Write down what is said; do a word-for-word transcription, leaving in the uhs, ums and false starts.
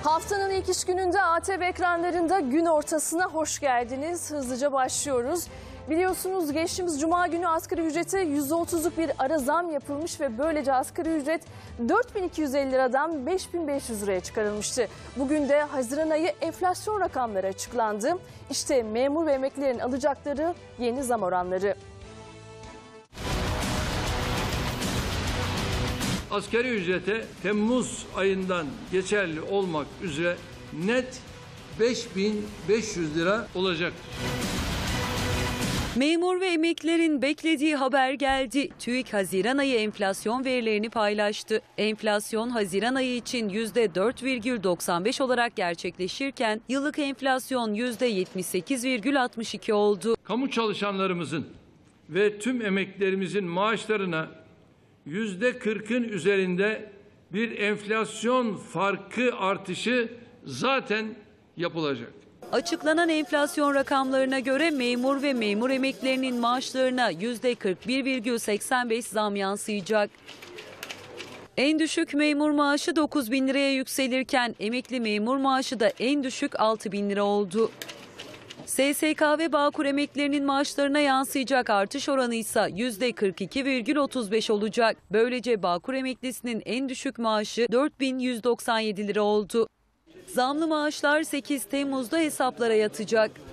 Haftanın ilk iş gününde A T V ekranlarında gün ortasına hoş geldiniz. Hızlıca başlıyoruz. Biliyorsunuz geçtiğimiz Cuma günü asgari ücrete yüzde otuzluk bir ara zam yapılmış ve böylece asgari ücret dört bin iki yüz elli liradan beş bin beş yüz liraya çıkarılmıştı. Bugün de Haziran ayı enflasyon rakamları açıklandı. İşte memur ve emeklilerin alacakları yeni zam oranları. Asgari ücrete Temmuz ayından geçerli olmak üzere net beş bin beş yüz lira olacaktır. Memur ve emeklilerin beklediği haber geldi. TÜİK Haziran ayı enflasyon verilerini paylaştı. Enflasyon Haziran ayı için yüzde dört virgül doksan beş olarak gerçekleşirken yıllık enflasyon yüzde yetmiş sekiz virgül altmış iki oldu. Kamu çalışanlarımızın ve tüm emeklilerimizin maaşlarına yüzde kırkın üzerinde bir enflasyon farkı artışı zaten yapılacak. Açıklanan enflasyon rakamlarına göre memur ve memur emeklilerinin maaşlarına yüzde kırk bir virgül seksen beş zam yansıyacak. En düşük memur maaşı dokuz bin liraya yükselirken emekli memur maaşı da en düşük altı bin lira oldu. S S K ve Bağkur emeklilerinin maaşlarına yansıyacak artış oranı ise yüzde kırk iki virgül otuz beş olacak. Böylece Bağkur emeklisinin en düşük maaşı dört bin yüz doksan yedi lira oldu. Zamlı maaşlar sekiz Temmuz'da hesaplara yatacak.